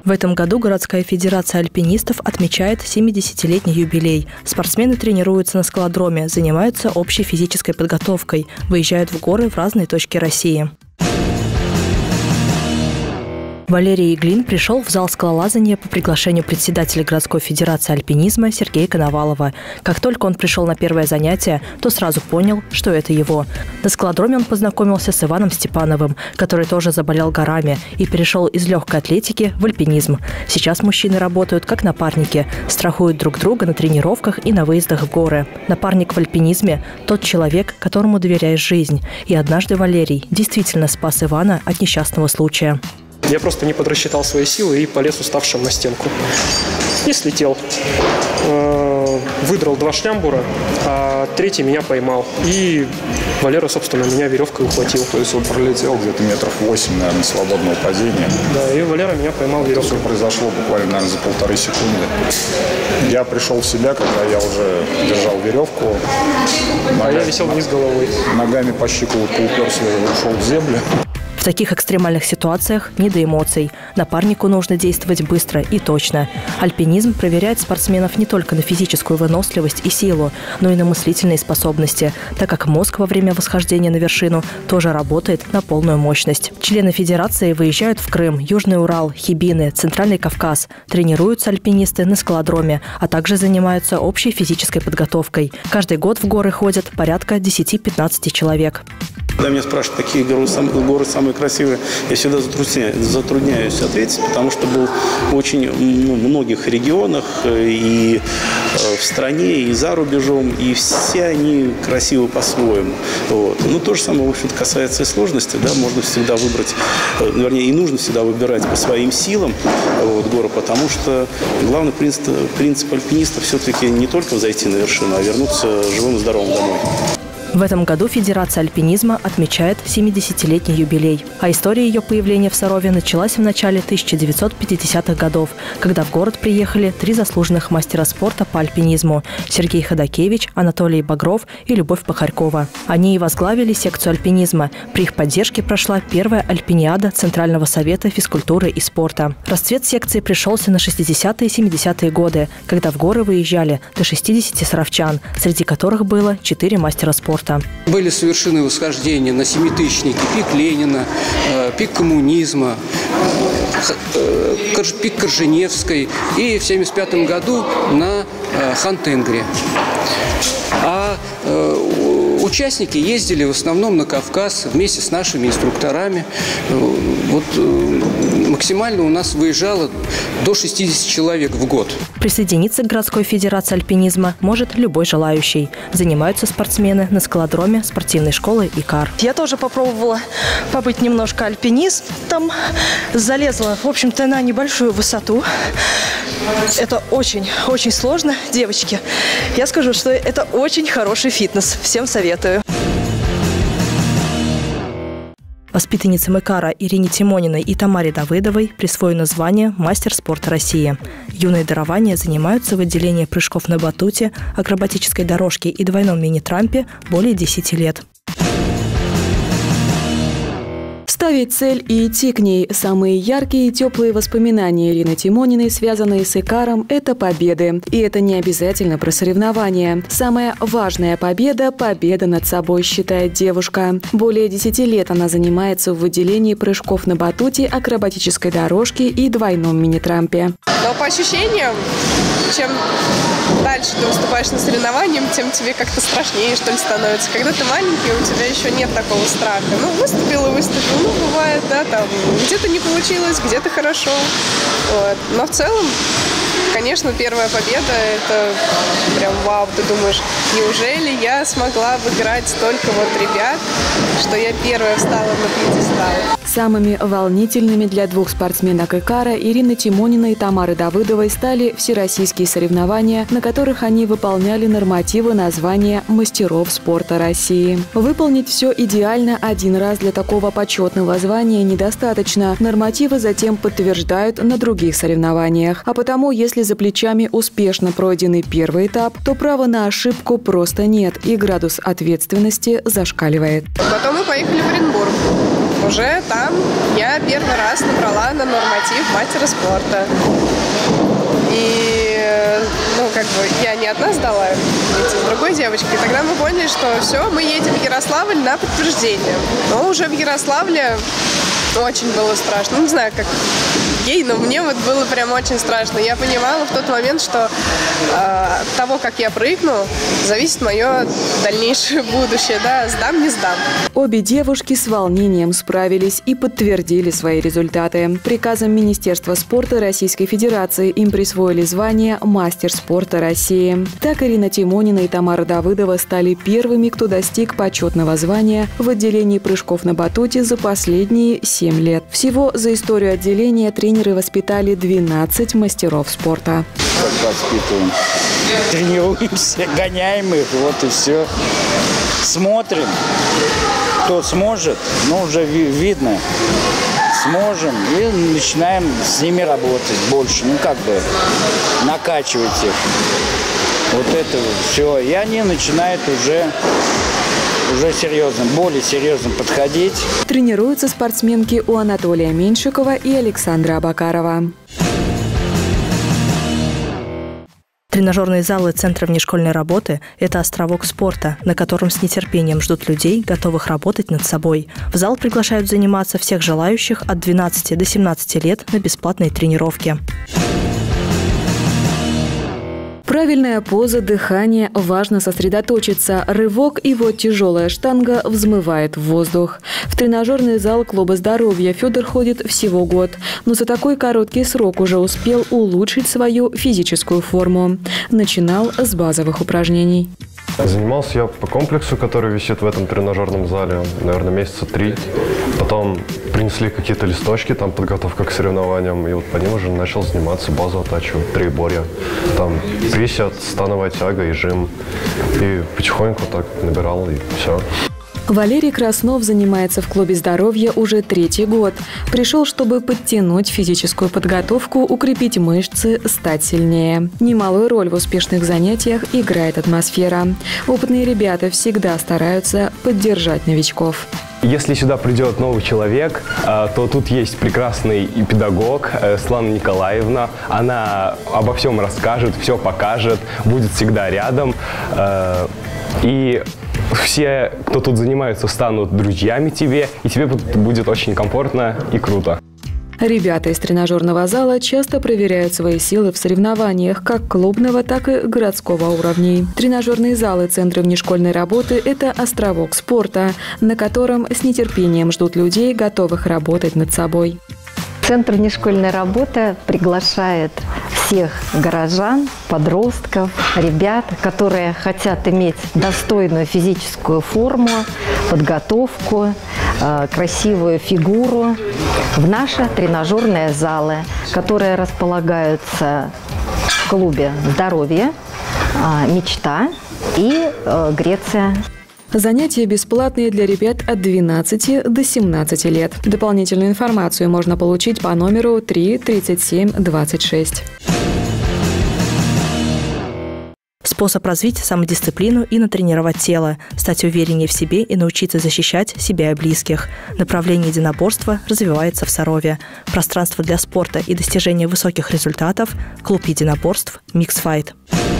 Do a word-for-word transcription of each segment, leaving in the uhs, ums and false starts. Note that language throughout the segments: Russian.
В этом году городская федерация альпинистов отмечает семидесятилетний юбилей. Спортсмены тренируются на скалодроме, занимаются общей физической подготовкой, выезжают в горы в разные точки России. Валерий Иглин пришел в зал скалолазания по приглашению председателя городской федерации альпинизма Сергея Коновалова. Как только он пришел на первое занятие, то сразу понял, что это его. На скалодроме он познакомился с Иваном Степановым, который тоже заболел горами и перешел из легкой атлетики в альпинизм. Сейчас мужчины работают как напарники, страхуют друг друга на тренировках и на выездах в горы. Напарник в альпинизме – тот человек, которому доверяешь жизнь. И однажды Валерий действительно спас Ивана от несчастного случая. Я просто не подрасчитал свои силы и полез уставшим на стенку. И слетел. Выдрал два шлямбура, а третий меня поймал. И Валера, собственно, меня веревкой ухватил. То есть он пролетел где-то метров восемь, наверное, свободного падения. Да, и Валера меня поймал веревкой. Это все произошло буквально, наверное, за полторы секунды. Я пришел в себя, когда я уже держал веревку. Ногами, а я висел вниз головой. Ногами по щиколотку уперся и ушел в землю. В таких экстремальных ситуациях не до эмоций. Напарнику нужно действовать быстро и точно. Альпинизм проверяет спортсменов не только на физическую выносливость и силу, но и на мыслительные способности, так как мозг во время восхождения на вершину тоже работает на полную мощность. Члены федерации выезжают в Крым, Южный Урал, Хибины, Центральный Кавказ. Тренируются альпинисты на скалодроме, а также занимаются общей физической подготовкой. Каждый год в горы ходят порядка десяти-пятнадцати человек. Когда меня спрашивают, какие горы, горы самые красивые, я всегда затрудняюсь, затрудняюсь ответить, потому что был в очень ну, многих регионах и в стране, и за рубежом, и все они красивы по-своему. Вот. Ну, то же самое, в общем-то, касается и сложности. Да? Можно всегда выбрать, вернее, и нужно всегда выбирать по своим силам вот, горы, потому что главный принцип, принцип альпиниста все-таки не только зайти на вершину, а вернуться живым и здоровым домой. В этом году Федерация альпинизма отмечает семидесятилетний юбилей. А история ее появления в Сарове началась в начале тысяча девятьсот пятидесятых годов, когда в город приехали три заслуженных мастера спорта по альпинизму – Сергей Ходакевич, Анатолий Багров и Любовь Пахарькова. Они и возглавили секцию альпинизма. При их поддержке прошла первая альпиниада Центрального совета физкультуры и спорта. Расцвет секции пришелся на шестидесятые и семидесятые годы, когда в горы выезжали до шестидесяти саровчан, среди которых было четыре мастера спорта. Были совершены восхождения на семитысячники, пик Ленина, пик коммунизма, пик Корженевской и в семьдесят пятом году на Хан-Тенгри. А участники ездили в основном на Кавказ вместе с нашими инструкторами. Вот максимально у нас выезжало до шестидесяти человек в год. Присоединиться к городской федерации альпинизма может любой желающий. Занимаются спортсмены на скалодроме спортивной школы ИКАР. Я тоже попробовала побыть немножко альпинистом. Залезла, в общем-то, на небольшую высоту. Это очень-очень сложно, девочки. Я скажу, что это очень хороший фитнес. Всем советую. Воспитанницам ИКАРа Ирине Тимониной и Тамаре Давыдовой присвоено звание «Мастер спорта России». Юные дарования занимаются в отделении прыжков на батуте, акробатической дорожке и двойном мини-трампе более десяти лет. Ставить цель и идти к ней. Самые яркие и теплые воспоминания Ирины Тимониной, связанные с ИКАРом, это победы. И это не обязательно про соревнования. Самая важная победа – победа над собой, считает девушка. Более десяти лет она занимается в отделении прыжков на батуте, акробатической дорожке и двойном мини-трампе. Но по ощущениям, чем дальше ты выступаешь на соревнованиях, тем тебе как-то страшнее, что ли, становится. Когда ты маленький, у тебя еще нет такого страха. Ну, выступил и выступил. Ну, бывает, да, там где-то не получилось, где-то хорошо. Вот. Но в целом, конечно, первая победа – это прям вау. Ты думаешь, неужели я смогла выиграть столько вот ребят, что я первая встала на пьедестал? Самыми волнительными для двух спортсменок ИКАРа Ирины Тимониной и Тамары Давыдовой стали всероссийские соревнования, на которых они выполняли нормативы на звание мастеров спорта России. Выполнить все идеально один раз для такого почетного звания недостаточно. Нормативы затем подтверждают на других соревнованиях. А потому, если за плечами успешно пройденный первый этап, то права на ошибку просто нет, и градус ответственности зашкаливает. Потом мы поехали в Оренбург. Уже там я первый раз набрала на норматив мастера спорта. И, ну, как бы, я не одна сдала, вместе с другой девочкой. И тогда мы поняли, что все, мы едем в Ярославль на подтверждение. Но уже в Ярославле очень было страшно. Ну, не знаю, как ей, но мне вот было прям очень страшно. Я понимала в тот момент, что э, от того, как я прыгну, зависит мое дальнейшее будущее. Да, сдам, не сдам. Обе девушки с волнением справились и подтвердили свои результаты. Приказом Министерства спорта Российской Федерации им присвоили звание «Мастер спорта России». Так Ирина Тимонина и Тамара Давыдова стали первыми, кто достиг почетного звания в отделении прыжков на батуте за последние семь лет. Всего за историю отделения тренеры воспитали двенадцать мастеров спорта. Как воспитываем? Тренируемся, гоняем их, вот и все. Смотрим, кто сможет, ну уже видно, сможем, и начинаем с ними работать больше, ну как бы накачивать их. Вот это все. И они начинают уже, уже серьезно, более серьезно подходить. Тренируются спортсменки у Анатолия Меньшикова и Александра Абакарова. Тренажерные залы Центра внешкольной работы – это островок спорта, на котором с нетерпением ждут людей, готовых работать над собой. В зал приглашают заниматься всех желающих от двенадцати до семнадцати лет на бесплатной тренировке. Правильная поза, дыхание, важно сосредоточиться. Рывок, и вот тяжелая штанга взмывает в воздух. В тренажерный зал клуба здоровья Федор ходит всего год, но за такой короткий срок уже успел улучшить свою физическую форму. Начинал с базовых упражнений. Занимался я по комплексу, который висит в этом тренажерном зале, наверное, месяца три. Потом принесли какие-то листочки, там подготовка к соревнованиям, и вот по ним уже начал заниматься, базу оттачивать, троеборье. Там присед, становая тяга и жим. И потихоньку так набирал, и все. Валерий Краснов занимается в клубе здоровья уже третий год. Пришел, чтобы подтянуть физическую подготовку, укрепить мышцы, стать сильнее. Немалую роль в успешных занятиях играет атмосфера. Опытные ребята всегда стараются поддержать новичков. Если сюда придет новый человек, то тут есть прекрасный педагог Светлана Николаевна. Она обо всем расскажет, все покажет, будет всегда рядом. И все, кто тут занимается, станут друзьями тебе, и тебе будет очень комфортно и круто. Ребята из тренажерного зала часто проверяют свои силы в соревнованиях как клубного, так и городского уровней. Тренажерные залы Центра внешкольной работы – это островок спорта, на котором с нетерпением ждут людей, готовых работать над собой. Центр внешкольной работы приглашает всех горожан, подростков, ребят, которые хотят иметь достойную физическую форму, подготовку, красивую фигуру в наши тренажерные залы, которые располагаются в клубе «Здоровье», «Мечта» и «Греция». Занятия бесплатные для ребят от двенадцати до семнадцати лет. Дополнительную информацию можно получить по номеру три тридцать семь двадцать шесть. Способ развить самодисциплину и натренировать тело, стать увереннее в себе и научиться защищать себя и близких. Направление единоборства развивается в Сарове. Пространство для спорта и достижения высоких результатов – клуб единоборств «Миксфайт».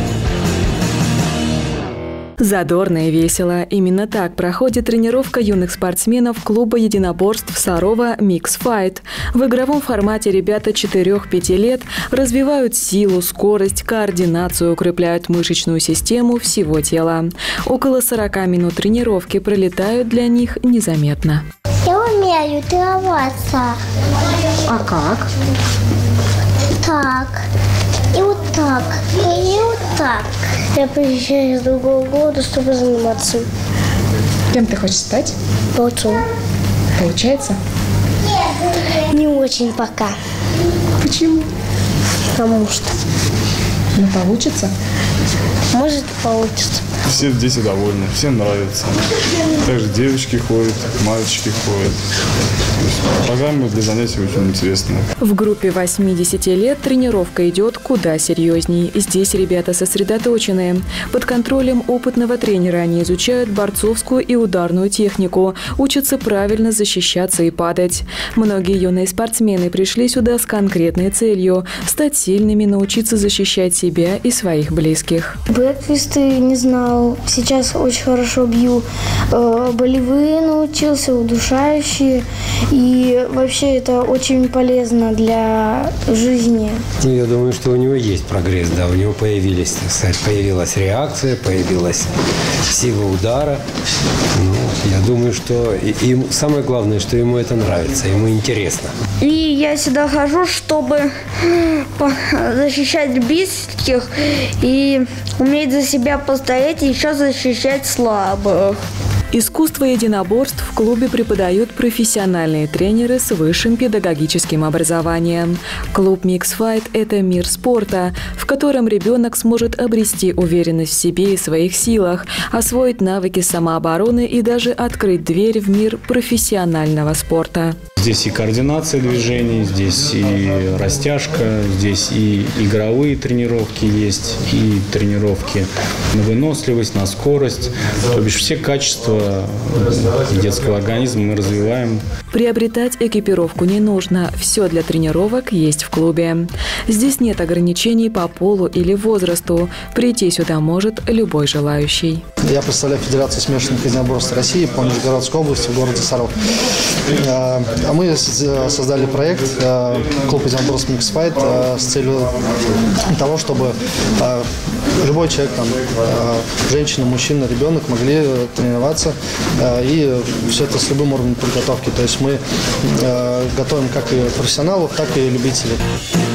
Задорно и весело. Именно так проходит тренировка юных спортсменов клуба единоборств Сарова «Миксфайт». В игровом формате ребята четырёх-пяти лет развивают силу, скорость, координацию, укрепляют мышечную систему всего тела. Около сорока минут тренировки пролетают для них незаметно. Я умею тренироваться. А как? Так. И вот так. И вот так. Я приезжаю с другого года, чтобы заниматься. Кем ты хочешь стать? Борцом. Получается? Не очень пока. Почему? Потому что. Ну, получится? Может, получится. Все дети довольны, всем нравится. Также девочки ходят, мальчики ходят. Программа для занятий очень интересная. В группе восьмидесяти лет тренировка идет куда серьезней. Здесь ребята сосредоточены. Под контролем опытного тренера они изучают борцовскую и ударную технику, учатся правильно защищаться и падать. Многие юные спортсмены пришли сюда с конкретной целью – стать сильными, научиться защищать себя и своих близких. Бэкфисты не знал. Сейчас очень хорошо бью. Э, болевые научился, удушающие. И вообще это очень полезно для жизни. Ну, я думаю, что у него есть прогресс, да. У него появились, так сказать, появилась реакция, появилась сила удара. Ну, я думаю, что и, и самое главное, что ему это нравится, ему интересно. И я сюда хожу, чтобы защищать близких и уметь за себя постоять и еще защищать слабых. Искусство единоборств в клубе преподают профессиональные тренеры с высшим педагогическим образованием. Клуб Mix Fight – это мир спорта, в котором ребенок сможет обрести уверенность в себе и своих силах, освоить навыки самообороны и даже открыть дверь в мир профессионального спорта. Здесь и координация движений, здесь и растяжка, здесь и игровые тренировки есть, и тренировки на выносливость, на скорость. То бишь все качества детского организма мы развиваем. Приобретать экипировку не нужно. Все для тренировок есть в клубе. Здесь нет ограничений по полу или возрасту. Прийти сюда может любой желающий. Я представляю Федерацию смешанных единоборств России по Нижегородской области в городе Саров. А мы создали проект «Клуб единоборств Mix Fight» с целью того, чтобы любой человек, там, женщина, мужчина, ребенок могли тренироваться, и все это с любым уровнем подготовки. То есть мы готовим как и профессионалов, так и любителей.